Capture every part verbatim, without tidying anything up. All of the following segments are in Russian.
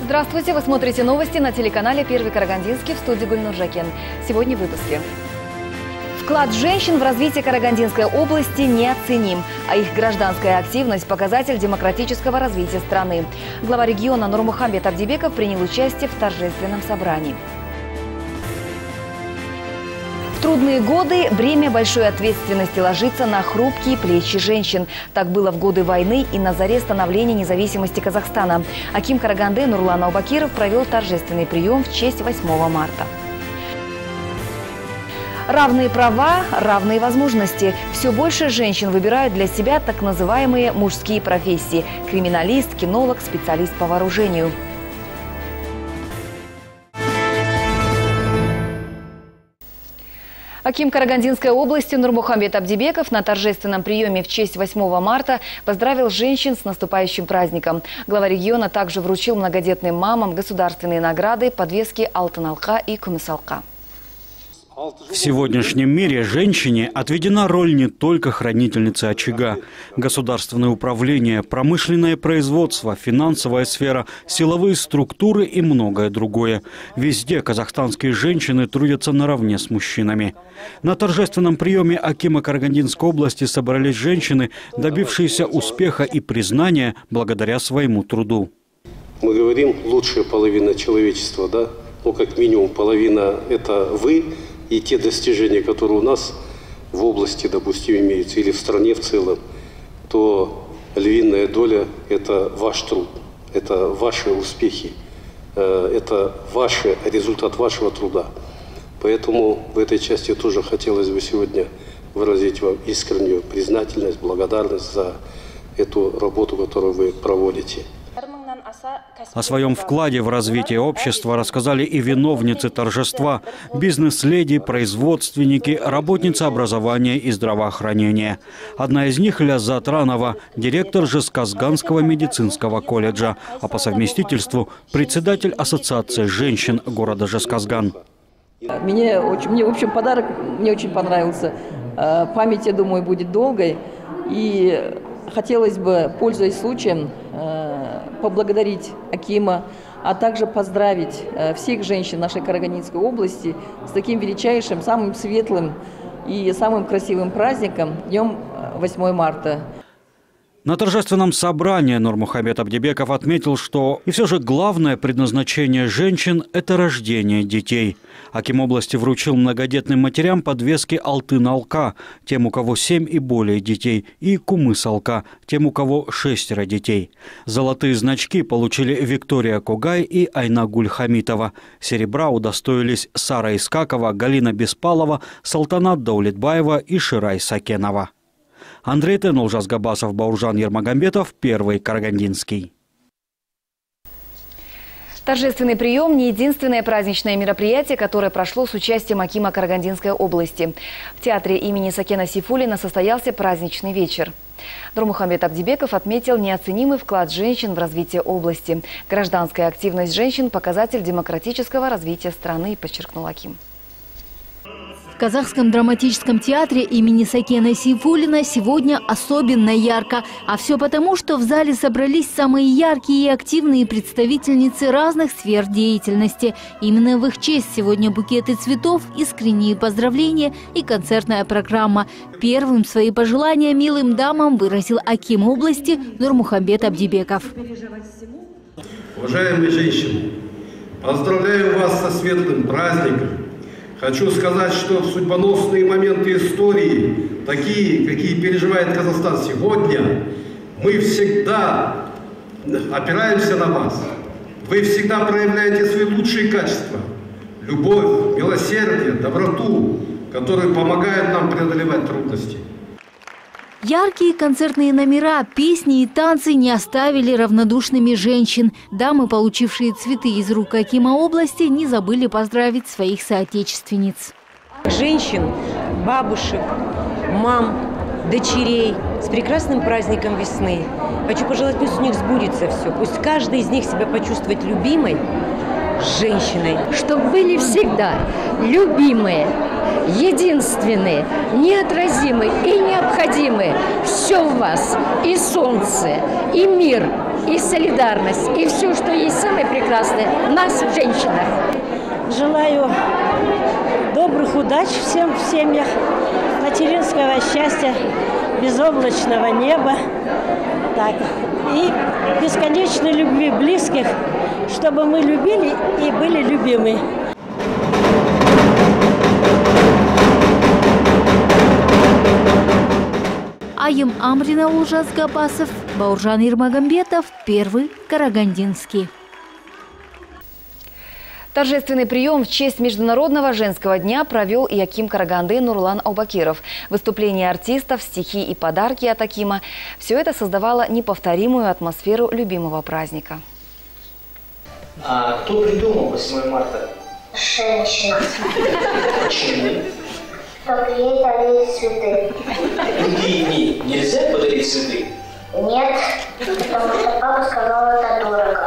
Здравствуйте! Вы смотрите новости на телеканале Первый Карагандинский, в студии Гульнур Жакен. Сегодня в выпуске. Вклад женщин в развитие Карагандинской области неоценим, а их гражданская активность – показатель демократического развития страны. Глава региона Нурмухамбет Абдибеков принял участие в торжественном собрании. В трудные годы бремя большой ответственности ложится на хрупкие плечи женщин. Так было в годы войны и на заре становления независимости Казахстана. Аким Караганды Нурлан Аубакиров провел торжественный прием в честь восьмого марта. Равные права, равные возможности. Все больше женщин выбирают для себя так называемые мужские профессии – криминалист, кинолог, специалист по вооружению. Аким Карагандинской области Нурмухамбет Абдибеков на торжественном приеме в честь восьмого марта поздравил женщин с наступающим праздником. Глава региона также вручил многодетным мамам государственные награды, подвески «Алтын алка» и «Күміс алка». В сегодняшнем мире женщине отведена роль не только хранительницы очага. Государственное управление, промышленное производство, финансовая сфера, силовые структуры и многое другое. Везде казахстанские женщины трудятся наравне с мужчинами. На торжественном приеме акима Карагандинской области собрались женщины, добившиеся успеха и признания благодаря своему труду. Мы говорим, лучшая половина человечества, да? Ну, как минимум половина – это вы. И те достижения, которые у нас в области, допустим, имеются, или в стране в целом, то львиная доля – это ваш труд, это ваши успехи, это ваш результат вашего труда. Поэтому в этой части тоже хотелось бы сегодня выразить вам искреннюю признательность, благодарность за эту работу, которую вы проводите. О своем вкладе в развитие общества рассказали и виновницы торжества, бизнес-леди, производственники, работницы образования и здравоохранения. Одна из них – Ляззат Ранова, директор Жезказганского медицинского колледжа, а по совместительству – председатель Ассоциации женщин города Жезказган. Мне, очень, мне, в общем, подарок мне очень понравился. Память, я думаю, будет долгой. И хотелось бы, пользуясь случаем, поблагодарить акима, а также поздравить всех женщин нашей Карагандинской области с таким величайшим, самым светлым и самым красивым праздником – Днем восьмого марта. На торжественном собрании Нурмухамбет Абдибеков отметил, что и все же главное предназначение женщин – это рождение детей. Аким области вручил многодетным матерям подвески «Алтын алка» – тем, у кого семь и более детей, и «Күміс алка» – тем, у кого шестеро детей. Золотые значки получили Виктория Когай и Айнагуль Хамитова. Серебра удостоились Сара Искакова, Галина Беспалова, Салтанат Даулетбаева и Ширай Сакенова. Андрей Тен, Олжас Габасов, Бауржан Ермагамбетов, Первый Карагандинский. Торжественный прием – не единственное праздничное мероприятие, которое прошло с участием акима Карагандинской области. В театре имени Сакена Сейфуллина состоялся праздничный вечер. Нурмухамбет Абдибеков отметил неоценимый вклад женщин в развитие области. Гражданская активность женщин – показатель демократического развития страны, подчеркнул аким. В Казахском драматическом театре имени Сакена Сейфуллина сегодня особенно ярко. А все потому, что в зале собрались самые яркие и активные представительницы разных сфер деятельности. Именно в их честь сегодня букеты цветов, искренние поздравления и концертная программа. Первым свои пожелания милым дамам выразил аким области Нурмухамбет Абдибеков. Уважаемые женщины, поздравляю вас со светлым праздником. Хочу сказать, что в судьбоносные моменты истории, такие, какие переживает Казахстан сегодня, мы всегда опираемся на вас. Вы всегда проявляете свои лучшие качества. Любовь, милосердие, доброту, которые помогают нам преодолевать трудности. Яркие концертные номера, песни и танцы не оставили равнодушными женщин. Дамы, получившие цветы из рук акима области, не забыли поздравить своих соотечественниц. Женщин, бабушек, мам, дочерей с прекрасным праздником весны. Хочу пожелать, пусть у них сбудется все. Пусть каждый из них себя почувствует любимой женщиной. Чтобы были всегда любимые, единственные, неотразимые и необходимые. Все все у вас, и солнце, и мир, и солидарность, и все, что есть самое прекрасное в нас, в женщинах. Желаю добрых удач всем в семьях, материнского счастья, безоблачного неба, так, и бесконечной любви близких, чтобы мы любили и были любимы. Айым Амрина, Улжас Габасов, Бауржан Ирмагамбетов, Первый Карагандинский. Торжественный прием в честь Международного женского дня провел и Аким Караганды Нурлан Аубакиров. Выступления артистов, стихи и подарки от Акима – все это создавало неповторимую атмосферу любимого праздника. А кто придумал восьмое марта? Женщина. Почему? Чтобы ей дарили цветы. Другие дни нельзя подарить цветы? Нет, потому что папа сказал, это дорого.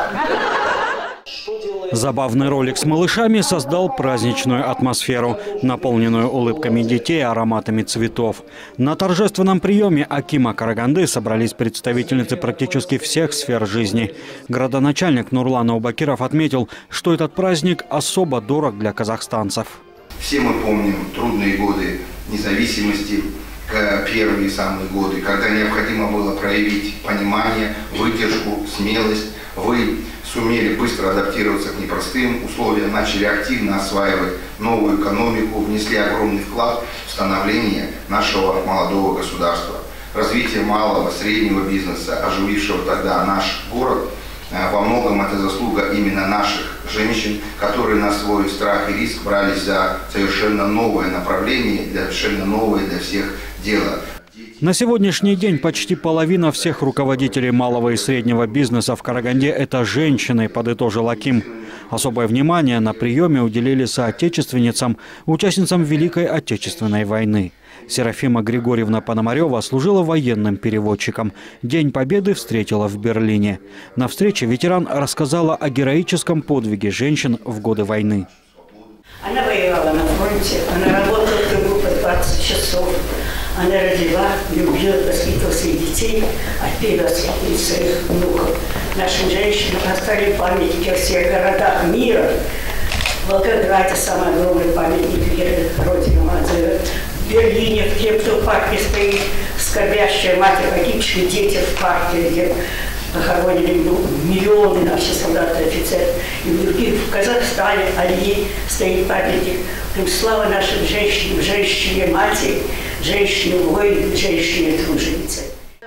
Забавный ролик с малышами создал праздничную атмосферу, наполненную улыбками детей и ароматами цветов. На торжественном приеме Акима Караганды собрались представительницы практически всех сфер жизни. Градоначальник Нурлан Аубакиров отметил, что этот праздник особо дорог для казахстанцев. Все мы помним трудные годы независимости, первые самые годы, когда необходимо было проявить понимание, выдержку, смелость. Вы сумели быстро адаптироваться к непростым условиям, начали активно осваивать новую экономику, внесли огромный вклад в становление нашего молодого государства. Развитие малого, среднего бизнеса, оживившего тогда наш город, во многом это заслуга именно наших женщин, которые на свой страх и риск брались за совершенно новое направление, совершенно новое для всех дело. На сегодняшний день почти половина всех руководителей малого и среднего бизнеса в Караганде – это женщины, подытожил Аким. Особое внимание на приеме уделили соотечественницам, участницам Великой Отечественной войны. Серафима Григорьевна Пономарева служила военным переводчиком. День Победы встретила в Берлине. На встрече ветеран рассказала о героическом подвиге женщин в годы войны. Она воевала на фронте, она работала в кругу по двадцать часов. Она родила, любила, воспитывала своих детей, а теперь воспитывает своих внуков. Нашим женщинам оставили памятники во всех городах мира. В Волгограде самый огромный памятник Веры Родины Мадзы. В Берлине, в Кемпту-парке стоит скорбящая мать и погибшие дети в парке, где похоронили миллионы наших солдат и офицеров. И в других, в Казахстане, Алии стоит памятник. Слава нашим женщинам, женщине-матери, женщине-воин, женщине-труженице.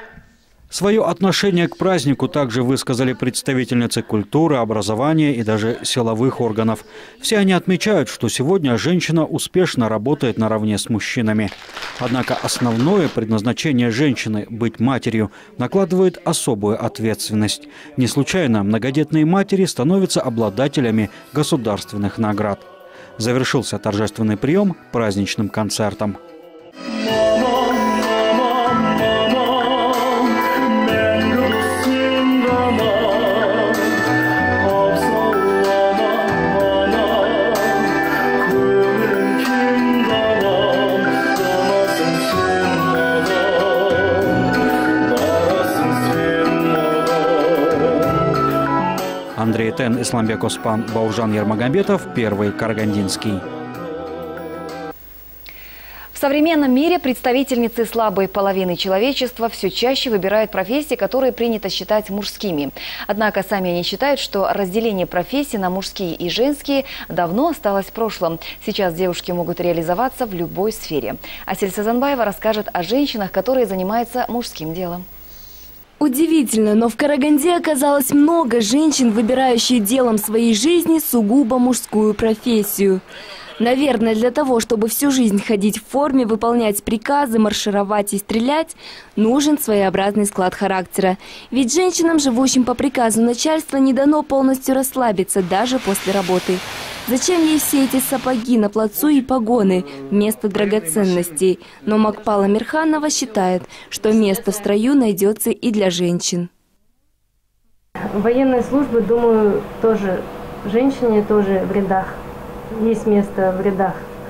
Свое отношение к празднику также высказали представительницы культуры, образования и даже силовых органов. Все они отмечают, что сегодня женщина успешно работает наравне с мужчинами. Однако основное предназначение женщины – быть матерью – накладывает особую ответственность. Не случайно многодетные матери становятся обладателями государственных наград. Завершился торжественный прием праздничным концертом. Андрей Тен, Исламбек Оспан, Бауржан Ермагамбетов, Первый Карагандинский. В современном мире представительницы слабой половины человечества все чаще выбирают профессии, которые принято считать мужскими. Однако сами они считают, что разделение профессий на мужские и женские давно осталось в прошлом. Сейчас девушки могут реализоваться в любой сфере. Асель Сазанбаева расскажет о женщинах, которые занимаются мужским делом. Удивительно, но в Караганде оказалось много женщин, выбирающих делом своей жизни сугубо мужскую профессию. Наверное, для того, чтобы всю жизнь ходить в форме, выполнять приказы, маршировать и стрелять, нужен своеобразный склад характера. Ведь женщинам, живущим по приказу начальства, не дано полностью расслабиться даже после работы. Зачем ей все эти сапоги на плацу и погоны вместо драгоценностей? Но Макпала Мирханова считает, что место в строю найдется и для женщин. Военная служба, думаю, тоже женщине тоже в рядах. Есть место в рядах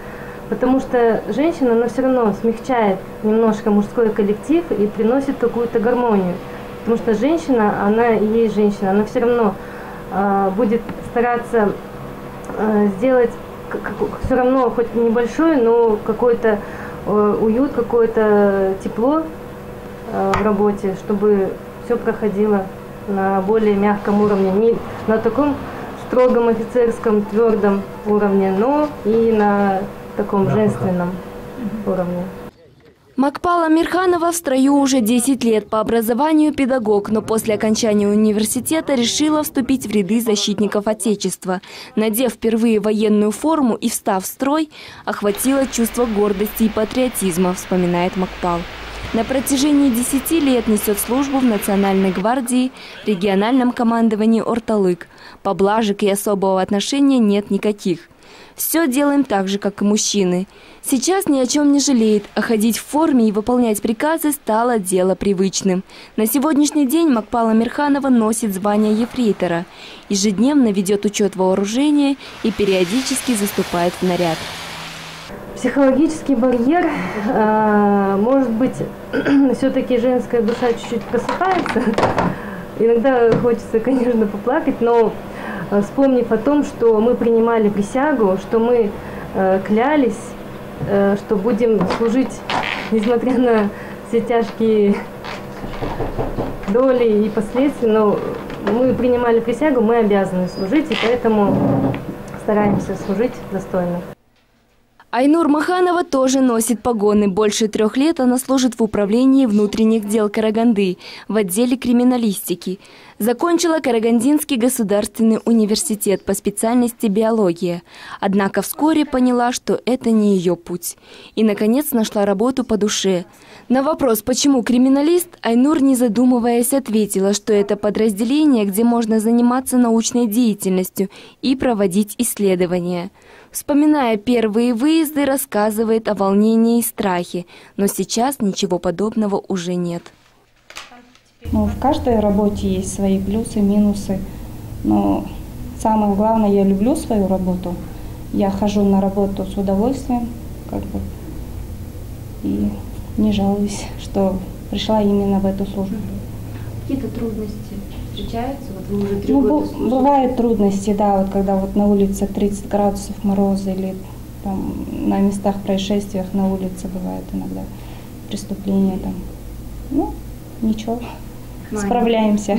Потому что женщина, она все равно смягчает немножко мужской коллектив и приносит какую-то гармонию. Потому что женщина, она и есть женщина, она все равно э, будет стараться э, сделать все равно хоть небольшой, но какой-то э, уют, какое-то тепло э, в работе, чтобы все проходило на более мягком уровне, не на таком строгом офицерском твердом уровне, но и на таком женственном уровне. Макпал Амирханова в строю уже десять лет, по образованию педагог, но после окончания университета решила вступить в ряды защитников Отечества. Надев впервые военную форму и встав в строй, охватило чувство гордости и патриотизма, вспоминает Макпал. На протяжении десяти лет несет службу в Национальной гвардии, региональном командовании Орталык. Поблажек и особого отношения нет никаких. Все делаем так же, как и мужчины. Сейчас ни о чем не жалеет, а ходить в форме и выполнять приказы стало дело привычным. На сегодняшний день Макпал Амирханова носит звание ефрейтора. Ежедневно ведет учет вооружения и периодически заступает в наряд. Психологический барьер, э, может быть, все-таки женская душа чуть-чуть просыпается. Иногда хочется, конечно, поплакать, но вспомнив о том, что мы принимали присягу, что мы э, клялись, э, что будем служить, несмотря на все тяжкие доли и последствия, но мы принимали присягу, мы обязаны служить, и поэтому стараемся служить достойно. Айнур Маханова тоже носит погоны. Больше трех лет она служит в управлении внутренних дел Караганды, в отделе криминалистики. Закончила Карагандинский государственный университет по специальности биология. Однако вскоре поняла, что это не ее путь. И, наконец, нашла работу по душе. На вопрос, почему криминалист, Айнур, не задумываясь, ответила, что это подразделение, где можно заниматься научной деятельностью и проводить исследования. Вспоминая первые выезды, рассказывает о волнении и страхе, но сейчас ничего подобного уже нет. Ну, в каждой работе есть свои плюсы, минусы, но самое главное, я люблю свою работу. Я хожу на работу с удовольствием, как бы, и не жалуюсь, что пришла именно в эту службу. Какие-то трудности встречаются? Вот вы уже три ну, года служите. Бывают трудности, да, вот когда вот на улице тридцать градусов мороза или там на местах происшествиях на улице бывает иногда преступления там. Ну, ничего, справляемся.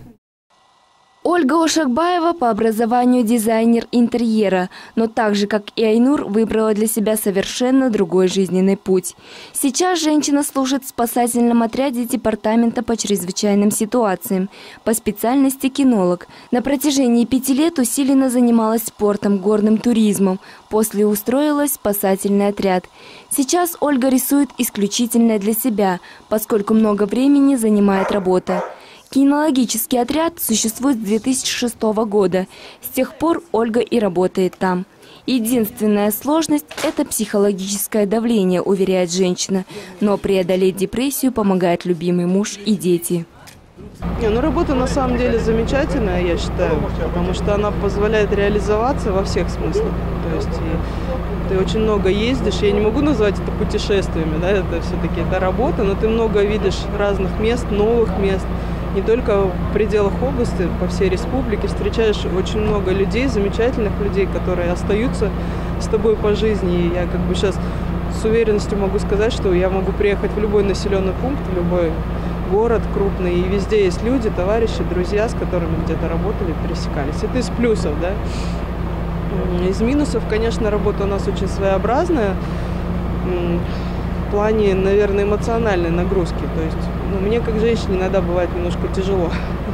Ольга Ошакбаева по образованию дизайнер интерьера, но так же, как и Айнур, выбрала для себя совершенно другой жизненный путь. Сейчас женщина служит в спасательном отряде департамента по чрезвычайным ситуациям, по специальности кинолог. На протяжении пяти лет усиленно занималась спортом, горным туризмом. После устроилась в спасательный отряд. Сейчас Ольга рисует исключительно для себя, поскольку много времени занимает работа. Кинологический отряд существует с две тысячи шестого года. С тех пор Ольга и работает там. Единственная сложность – это психологическое давление, уверяет женщина. Но преодолеть депрессию помогает любимый муж и дети. Не, ну работа на самом деле замечательная, я считаю, потому что она позволяет реализоваться во всех смыслах. То есть и ты очень много ездишь, я не могу назвать это путешествиями, да, это все-таки это работа, но ты много видишь разных мест, новых мест. Не только в пределах области, по всей республике встречаешь очень много людей, замечательных людей, которые остаются с тобой по жизни. И я как бы сейчас с уверенностью могу сказать, что я могу приехать в любой населенный пункт, в любой город крупный, и везде есть люди, товарищи, друзья, с которыми где-то работали, пересекались. Это из плюсов, да. Из минусов, конечно, работа у нас очень своеобразная. В плане, наверное, эмоциональной нагрузки. То есть, ну, мне как женщине иногда бывает немножко тяжело.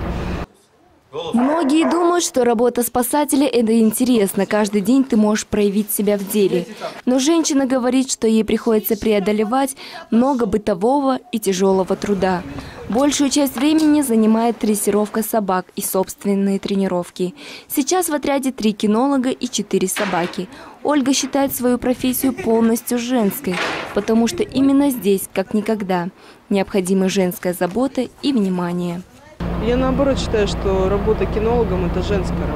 Многие думают, что работа спасателя – это интересно. Каждый день ты можешь проявить себя в деле. Но женщина говорит, что ей приходится преодолевать много бытового и тяжелого труда. Большую часть времени занимает дрессировка собак и собственные тренировки. Сейчас в отряде три кинолога и четыре собаки. Ольга считает свою профессию полностью женской, потому что именно здесь, как никогда, необходима женская забота и внимание. Я наоборот считаю, что работа кинологом – это женская работа.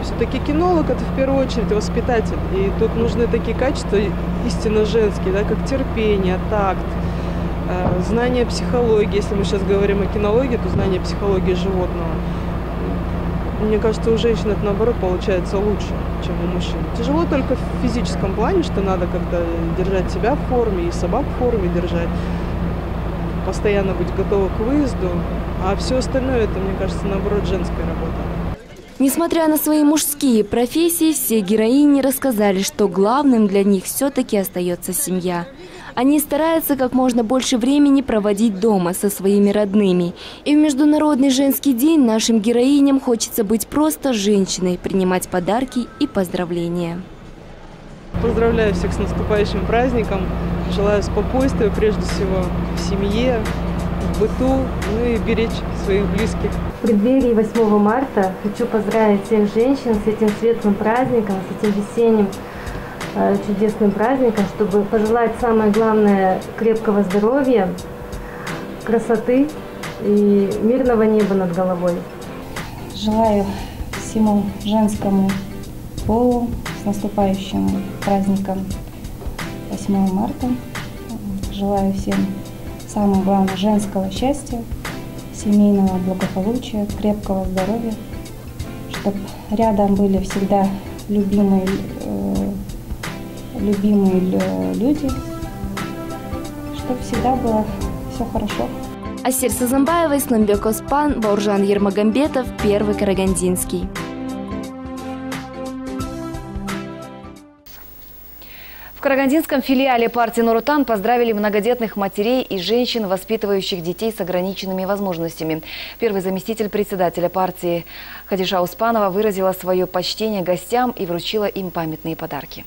Все-таки кинолог – это в первую очередь воспитатель. И тут нужны такие качества истинно женские, да, как терпение, такт, знание психологии. Если мы сейчас говорим о кинологии, то знание психологии животного. Мне кажется, у женщин это, наоборот, получается лучше, чем у мужчин. Тяжело только в физическом плане, что надо как-то держать себя в форме и собак в форме держать, постоянно быть готовы к выезду. А все остальное, это, мне кажется, наоборот, женская работа. Несмотря на свои мужские профессии, все героини рассказали, что главным для них все-таки остается семья. Они стараются как можно больше времени проводить дома со своими родными. И в Международный женский день нашим героиням хочется быть просто женщиной, принимать подарки и поздравления. Поздравляю всех с наступающим праздником. Желаю спокойствия, прежде всего, в семье, в быту, ну и беречь своих близких. В преддверии восьмого марта хочу поздравить всех женщин с этим светлым праздником, с этим весенним э, чудесным праздником, чтобы пожелать самое главное крепкого здоровья, красоты и мирного неба над головой. Желаю всему женскому полу с наступающим праздником восьмого марта. Желаю всем самое главное женского счастья, семейного благополучия, крепкого здоровья, чтобы рядом были всегда любимые, э, любимые люди, чтобы всегда было все хорошо. Асер Сазамбаева, Исламбек Оспан, Бауржан Ермагамбетов, Первый Карагандинский. В Карагандинском филиале партии Нур-Отан поздравили многодетных матерей и женщин, воспитывающих детей с ограниченными возможностями. Первый заместитель председателя партии Хадиша Успанова выразила свое почтение гостям и вручила им памятные подарки.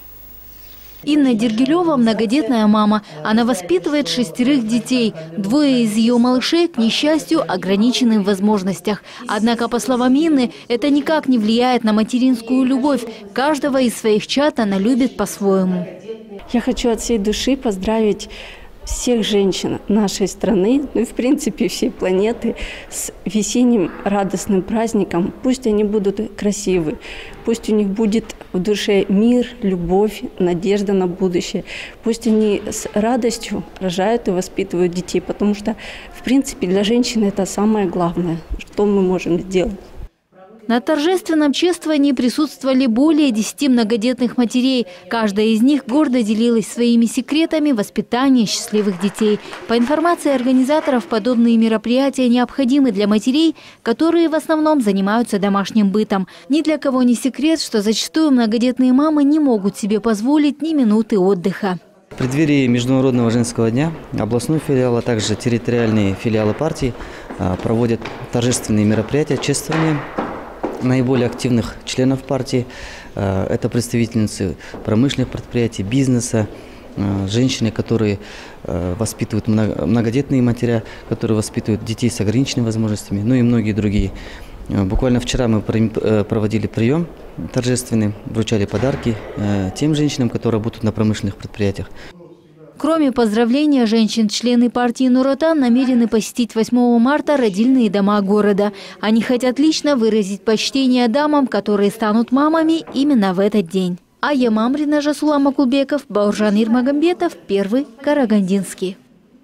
Инна Дергилева – многодетная мама. Она воспитывает шестерых детей. Двое из ее малышей, к несчастью, ограничены в возможностях. Однако, по словам Инны, это никак не влияет на материнскую любовь. Каждого из своих чад она любит по-своему. Я хочу от всей души поздравить всех женщин нашей страны, ну и в принципе всей планеты, с весенним радостным праздником. Пусть они будут красивы, пусть у них будет в душе мир, любовь, надежда на будущее. Пусть они с радостью рожают и воспитывают детей, потому что в принципе для женщины это самое главное, что мы можем сделать. На торжественном чествовании присутствовали более десяти многодетных матерей. Каждая из них гордо делилась своими секретами воспитания счастливых детей. По информации организаторов, подобные мероприятия необходимы для матерей, которые в основном занимаются домашним бытом. Ни для кого не секрет, что зачастую многодетные мамы не могут себе позволить ни минуты отдыха. В преддверии Международного женского дня областной филиал, а также территориальные филиалы партии проводят торжественные мероприятия чествования наиболее активных членов партии. Это представительницы промышленных предприятий, бизнеса, женщины, которые воспитывают многодетные матеря, которые воспитывают детей с ограниченными возможностями, ну и многие другие. Буквально вчера мы проводили прием торжественный, вручали подарки тем женщинам, которые работают на промышленных предприятиях. Кроме поздравления женщин, члены партии Нур-Отан намерены посетить восьмого марта родильные дома города. Они хотят лично выразить почтение дамам, которые станут мамами именно в этот день. Ая Мамрина, Жасулан Макулбеков, Бауржан Ермагамбетов, Первый Карагандинский.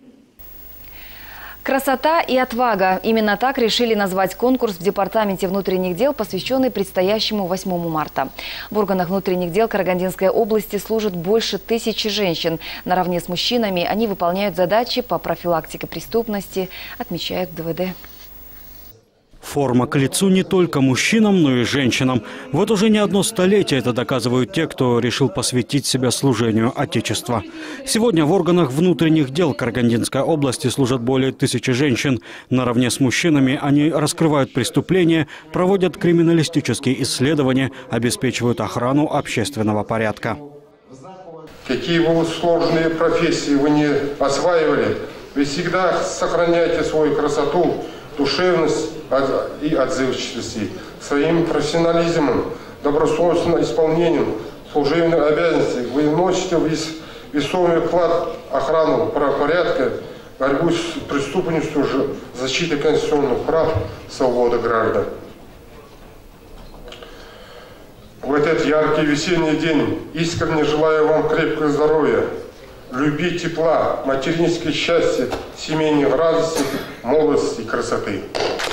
Красота и отвага. Именно так решили назвать конкурс в Департаменте внутренних дел, посвященный предстоящему восьмому марта. В органах внутренних дел Карагандинской области служат больше тысячи женщин. Наравне с мужчинами они выполняют задачи по профилактике преступности, отмечают в ДВД. Форма к лицу не только мужчинам, но и женщинам. Вот уже не одно столетие это доказывают те, кто решил посвятить себя служению Отечества. Сегодня в органах внутренних дел Карагандинской области служат более тысячи женщин. Наравне с мужчинами они раскрывают преступления, проводят криминалистические исследования, обеспечивают охрану общественного порядка. Какие бы сложные профессии вы не осваивали, вы всегда сохраняете свою красоту, душевность и отзывчивость. Своим профессионализмом, добросовестным исполнением служебных обязанностей вы вносите весомый вклад в охрану правопорядка, борьбу с преступностью, защиты конституционных прав, свободы граждан. в этот яркий весенний день искренне желаю вам крепкого здоровья, любви, тепла, материнского счастья, семейных радостей, молодости и красоты.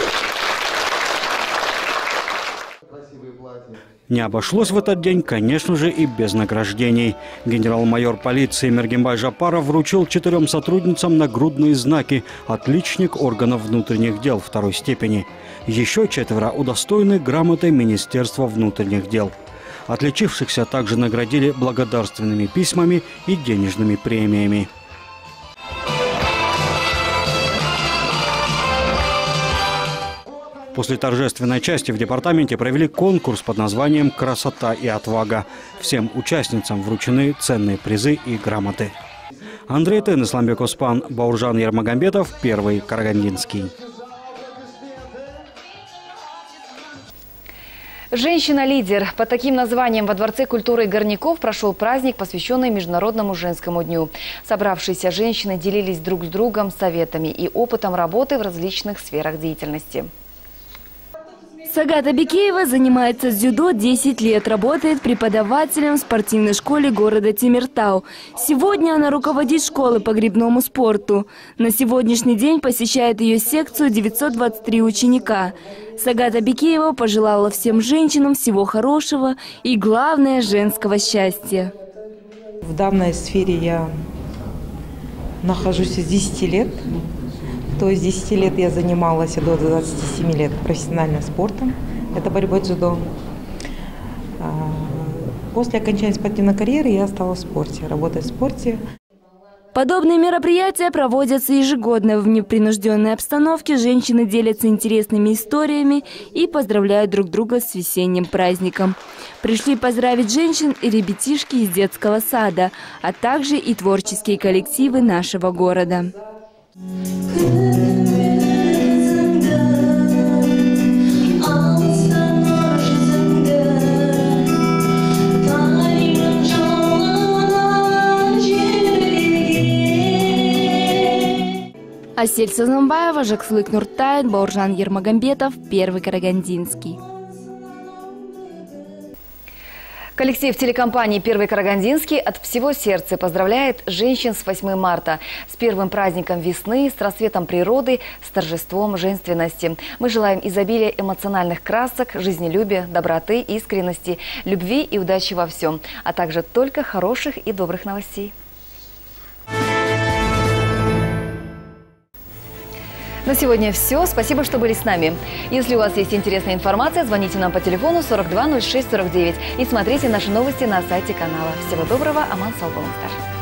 Не обошлось в этот день, конечно же, и без награждений. Генерал-майор полиции Мергенбай Жапаров вручил четырем сотрудницам нагрудные знаки «Отличник органов внутренних дел» второй степени. Еще четверо удостоены грамотой Министерства внутренних дел. Отличившихся также наградили благодарственными письмами и денежными премиями. После торжественной части в департаменте провели конкурс под названием «Красота и отвага». Всем участницам вручены ценные призы и грамоты. Андрей Тен, Исламбек Оспан, Бауржан Ермагамбетов, Первый Карагандинский. Женщина-лидер. Под таким названием во Дворце культуры Горняков прошел праздник, посвященный Международному женскому дню. Собравшиеся женщины делились друг с другом советами и опытом работы в различных сферах деятельности. Сагат Абикеева занимается дзюдо десять лет, работает преподавателем в спортивной школе города Темиртау. Сегодня она руководит школой по гребному спорту. На сегодняшний день посещает ее секцию девятьсот двадцать три ученика. Сагат Абикеева пожелала всем женщинам всего хорошего и, главное, женского счастья. В данной сфере я нахожусь с десяти лет. То есть с десяти лет я занималась до двадцати семи лет профессиональным спортом. Это борьбой дзюдо. После окончания спортивной карьеры я стала в спорте, работать в спорте. Подобные мероприятия проводятся ежегодно. В непринужденной обстановке женщины делятся интересными историями и поздравляют друг друга с весенним праздником. Пришли поздравить женщин и ребятишки из детского сада, а также и творческие коллективы нашего города. Асель Сазанбаева, Жаксылык Нуртаев, Бауржан Ермагамбетов, Первый Карагандинский. Коллектив телекомпании «Первый Карагандинский» от всего сердца поздравляет женщин с восьмым марта. С первым праздником весны, с рассветом природы, с торжеством женственности. Мы желаем изобилия эмоциональных красок, жизнелюбия, доброты, искренности, любви и удачи во всем, а также только хороших и добрых новостей. На сегодня все. Спасибо, что были с нами. Если у вас есть интересная информация, звоните нам по телефону сорок два ноль шесть сорок девять и смотрите наши новости на сайте канала. Всего доброго. Аман Салбаланстар.